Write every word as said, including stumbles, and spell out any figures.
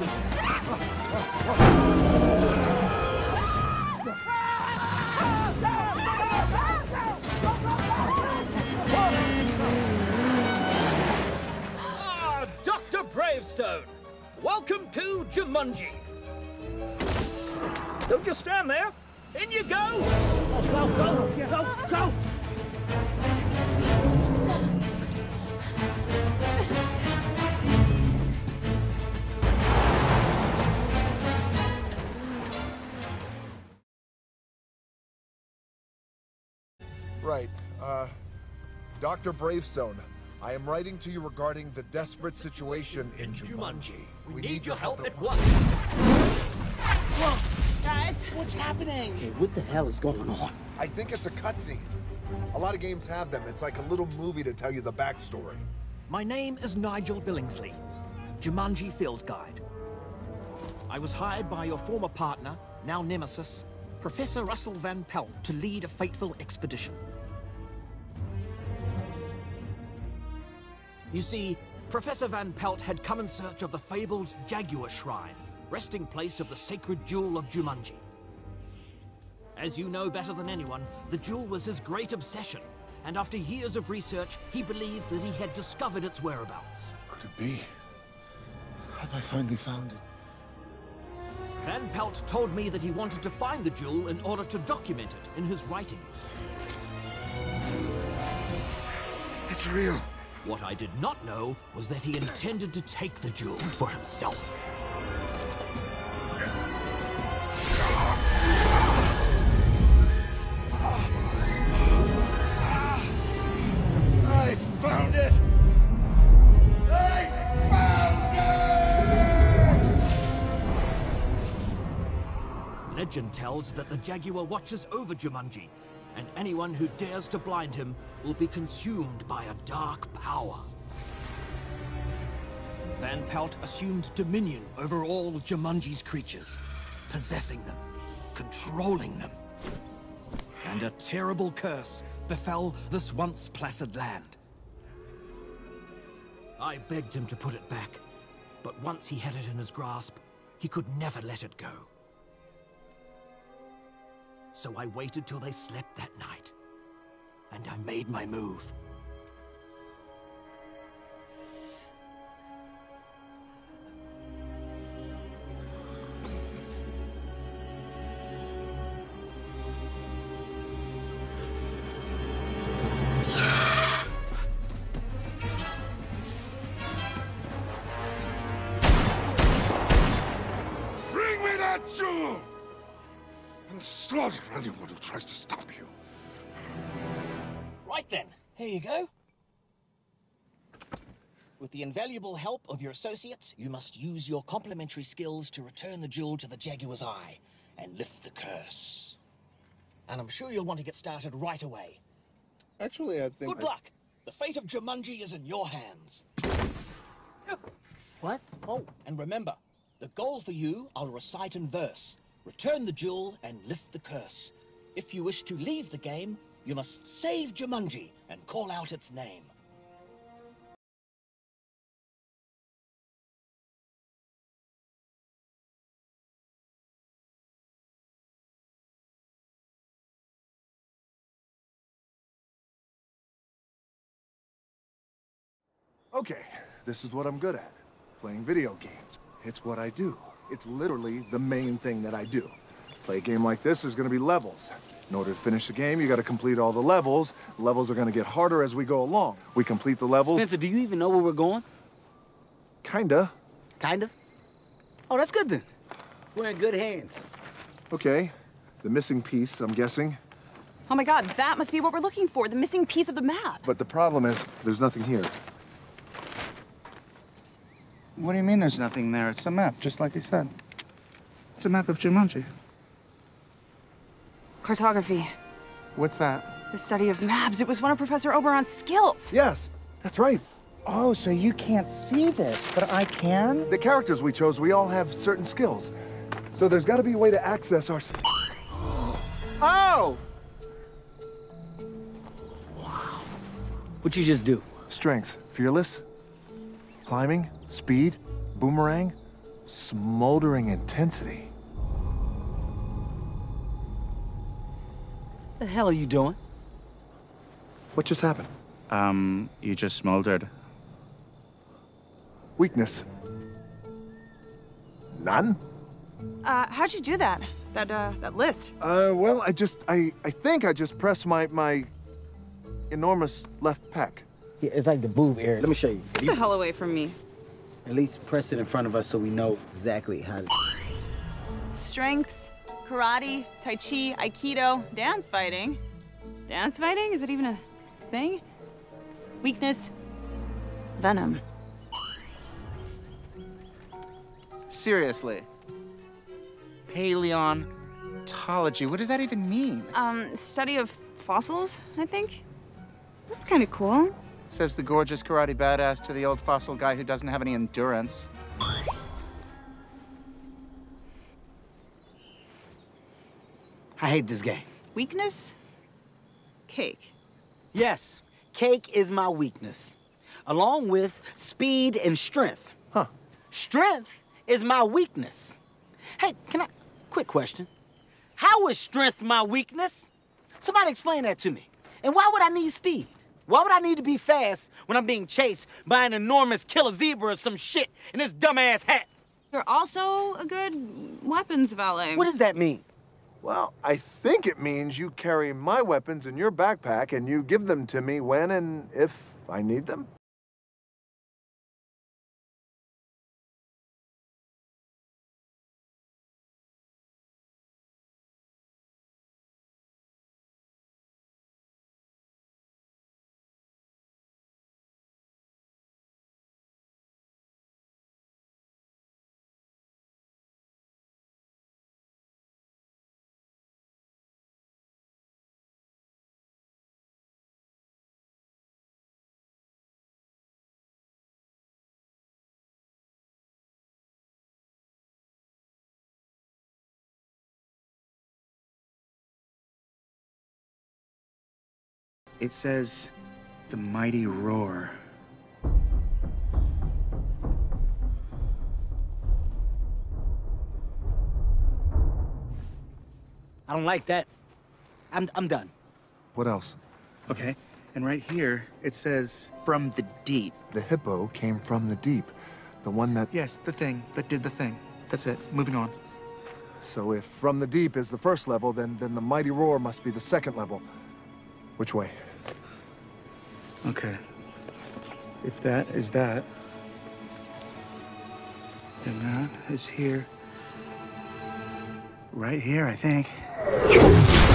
Ah, Doctor Bravestone! Welcome to Jumanji! Don't just stand there! In you go! Go, go, go, go, go! Right. Uh, Doctor Bravestone, I am writing to you regarding the desperate situation in Jumanji. We, we need, need your help, help at once. Whoa, guys, what's happening? Okay, what the hell is going on? I think it's a cutscene. A lot of games have them. It's like a little movie to tell you the backstory. My name is Nigel Billingsley, Jumanji field guide. I was hired by your former partner, now nemesis, Professor Russell Van Pelt, to lead a fateful expedition. You see, Professor Van Pelt had come in search of the fabled Jaguar Shrine, resting place of the sacred jewel of Jumanji. As you know better than anyone, the jewel was his great obsession, and after years of research, he believed that he had discovered its whereabouts. Could it be? Have I finally found it? Van Pelt told me that he wanted to find the jewel in order to document it in his writings. It's real. What I did not know was that he intended to take the jewel for himself. I found it! I found it! Legend tells that the Jaguar watches over Jumanji, and anyone who dares to blind him will be consumed by a dark power. Van Pelt assumed dominion over all Jumanji's creatures, possessing them, controlling them. And a terrible curse befell this once placid land. I begged him to put it back, but once he had it in his grasp, he could never let it go. So I waited till they slept that night, and I made my move. Bring me that jewel! And slaughter anyone who tries to stop you. Right then, here you go. With the invaluable help of your associates, you must use your complementary skills to return the jewel to the Jaguar's eye and lift the curse. And I'm sure you'll want to get started right away. Actually, I think... Good luck! The fate of Jumanji is in your hands. What? Oh, and remember, the goal for you, I'll recite in verse. Return the jewel and lift the curse. If you wish to leave the game, you must save Jumanji and call out its name. Okay, this is what I'm good at. Playing video games. It's what I do. It's literally the main thing that I do. Play a game like this, there's gonna be levels. In order to finish the game, you gotta complete all the levels. Levels are gonna get harder as we go along. We complete the levels... Spencer, do you even know where we're going? Kinda. Kinda? Oh, that's good then. We're in good hands. Okay. The missing piece, I'm guessing. Oh my god, that must be what we're looking for, the missing piece of the map. But the problem is, there's nothing here. What do you mean there's nothing there? It's a map, just like he said. It's a map of Jumanji. Cartography. What's that? The study of maps. It was one of Professor Oberon's skills. Yes, that's right. Oh, so you can't see this, but I can? The characters we chose, we all have certain skills. So there's gotta be a way to access our... Oh! What'd you just do? Strengths. Fearless. Climbing. Speed. Boomerang. Smoldering intensity. The hell are you doing? What just happened? Um, you just smoldered. Weakness. None? Uh, how'd you do that? That, uh, that list? Uh, well, I just, I, I think I just pressed my, my enormous left pec. Yeah, it's like the boob area. Let me show you. Get the hell away from me. At least press it in front of us so we know exactly how to... Strengths, karate, tai chi, aikido, dance fighting. Dance fighting? Is it even a thing? Weakness, venom. Seriously. Paleontology, what does that even mean? Um, study of fossils, I think? That's kind of cool. Says the gorgeous karate badass to the old fossil guy who doesn't have any endurance. I hate this game. Weakness? Cake. Yes, cake is my weakness, along with speed and strength. Huh. Strength is my weakness. Hey, can I... Quick question. How is strength my weakness? Somebody explain that to me. And why would I need speed? Why would I need to be fast when I'm being chased by an enormous killer zebra or some shit in this dumbass hat? You're also a good weapons valet. What does that mean? Well, I think it means you carry my weapons in your backpack and you give them to me when and if I need them. It says, the mighty roar. I don't like that. I'm, I'm done. What else? Okay, and right here, it says, from the deep. The hippo came from the deep. The one that... Yes, the thing that did the thing. That's it, moving on. So if from the deep is the first level, then, then the mighty roar must be the second level. Which way? Okay. If that is that, then that is here. Right here, I think.